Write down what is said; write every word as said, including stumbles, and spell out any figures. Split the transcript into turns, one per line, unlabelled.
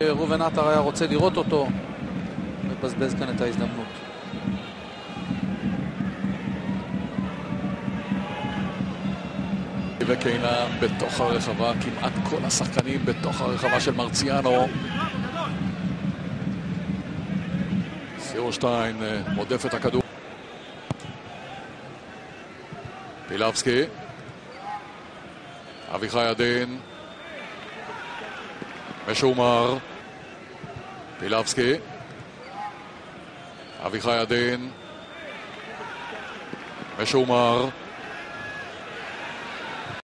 רובן עטר היה רוצה לראות אותו, מבזבז כאן את ההזדמנות.
וקינן בתוך הרחבה, כמעט כל השחקנים בתוך הרחבה של מרציאנו. סיורשטיין מודף את הכדור. פילבסקי, אביחי עדין, משומר, פילבסקי, אביחי עדין, משומר,